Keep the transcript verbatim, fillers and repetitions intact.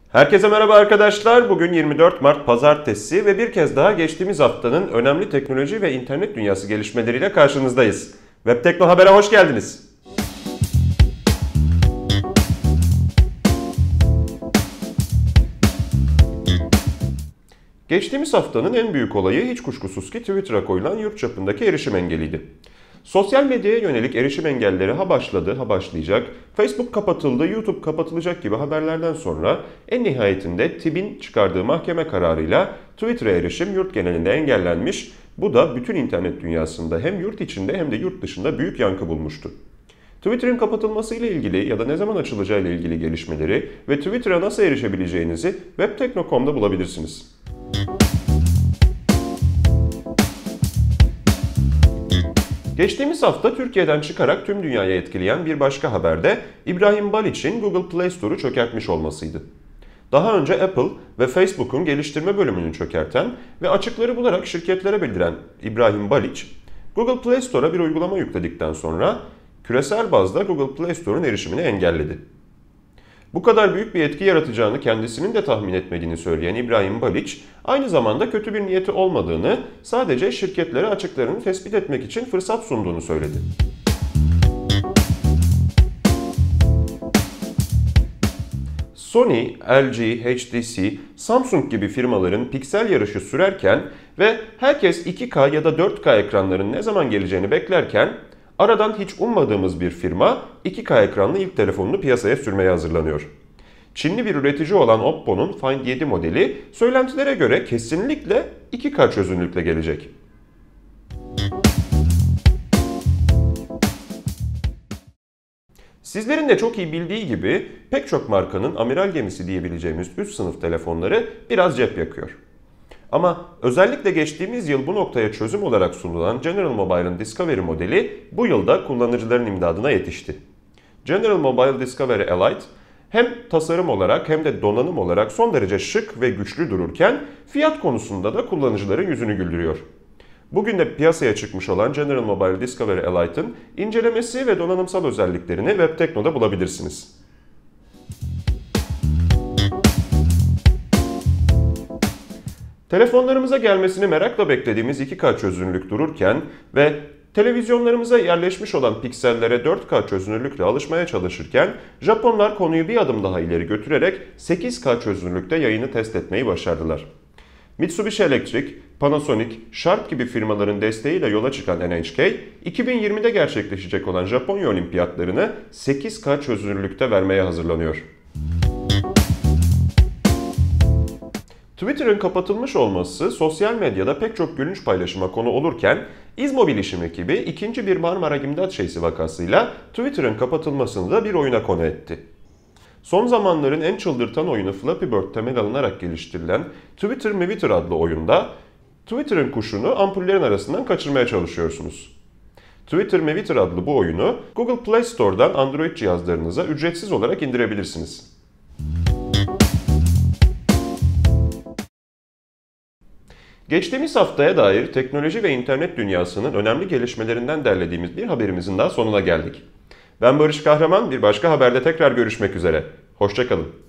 Herkese merhaba arkadaşlar. Bugün yirmi dört Mart Pazartesi ve bir kez daha geçtiğimiz haftanın önemli teknoloji ve internet dünyası gelişmeleriyle karşınızdayız. Web Tekno Haber'e hoş geldiniz. Geçtiğimiz haftanın en büyük olayı hiç kuşkusuz ki Twitter'a koyulan yurt çapındaki erişim engeliydi. Sosyal medyaya yönelik erişim engelleri ha başladı ha başlayacak, Facebook kapatıldı, YouTube kapatılacak gibi haberlerden sonra en nihayetinde T İ B'in çıkardığı mahkeme kararıyla Twitter'a erişim yurt genelinde engellenmiş. Bu da bütün internet dünyasında hem yurt içinde hem de yurt dışında büyük yankı bulmuştu. Twitter'ın kapatılmasıyla ilgili ya da ne zaman açılacağıyla ilgili gelişmeleri ve Twitter'a nasıl erişebileceğinizi web tekno nokta com'da bulabilirsiniz. Geçtiğimiz hafta Türkiye'den çıkarak tüm dünyayı etkileyen bir başka haber de İbrahim Baliç'in Google Play Store'u çökertmiş olmasıydı. Daha önce Apple ve Facebook'un geliştirme bölümünü çökerten ve açıkları bularak şirketlere bildiren İbrahim Baliç, Google Play Store'a bir uygulama yükledikten sonra küresel bazda Google Play Store'un erişimini engelledi. Bu kadar büyük bir etki yaratacağını kendisinin de tahmin etmediğini söyleyen İbrahim Baliç, aynı zamanda kötü bir niyeti olmadığını, sadece şirketlere açıklarını tespit etmek için fırsat sunduğunu söyledi. Sony, L G, H T C, Samsung gibi firmaların piksel yarışı sürerken ve herkes iki K ya da dört K ekranların ne zaman geleceğini beklerken, aradan hiç ummadığımız bir firma iki K ekranlı ilk telefonunu piyasaya sürmeye hazırlanıyor. Çinli bir üretici olan Oppo'nun Find yedi modeli söylentilere göre kesinlikle iki K çözünürlükle gelecek. Sizlerin de çok iyi bildiği gibi pek çok markanın amiral gemisi diyebileceğimiz üst sınıf telefonları biraz cep yakıyor. Ama özellikle geçtiğimiz yıl bu noktaya çözüm olarak sunulan General Mobile'ın Discovery modeli bu yılda kullanıcıların imdadına yetişti. General Mobile Discovery Elite hem tasarım olarak hem de donanım olarak son derece şık ve güçlü dururken fiyat konusunda da kullanıcıların yüzünü güldürüyor. Bugün de piyasaya çıkmış olan General Mobile Discovery Elite'ın incelemesi ve donanımsal özelliklerini Web Tekno'da bulabilirsiniz. Telefonlarımıza gelmesini merakla beklediğimiz iki K çözünürlük dururken ve televizyonlarımıza yerleşmiş olan piksellere dört K çözünürlükle alışmaya çalışırken Japonlar konuyu bir adım daha ileri götürerek sekiz K çözünürlükte yayını test etmeyi başardılar. Mitsubishi Electric, Panasonic, Sharp gibi firmaların desteğiyle yola çıkan N H K, iki bin yirmide gerçekleşecek olan Japonya Olimpiyatlarını sekiz K çözünürlükte vermeye hazırlanıyor. Twitter'ın kapatılmış olması sosyal medyada pek çok gülünç paylaşıma konu olurken İzmo Bilişim ekibi ikinci bir Marmara Gimdat Şeysi vakasıyla Twitter'ın kapatılmasını da bir oyuna konu etti. Son zamanların en çıldırtan oyunu Flappy Bird temel alınarak geliştirilen Twitter Meviter adlı oyunda Twitter'ın kuşunu ampullerin arasından kaçırmaya çalışıyorsunuz. Twitter Meviter adlı bu oyunu Google Play Store'dan Android cihazlarınıza ücretsiz olarak indirebilirsiniz. Geçtiğimiz haftaya dair teknoloji ve internet dünyasının önemli gelişmelerinden derlediğimiz bir haberimizin daha sonuna geldik. Ben Barış Kahraman, bir başka haberde tekrar görüşmek üzere. Hoşça kalın.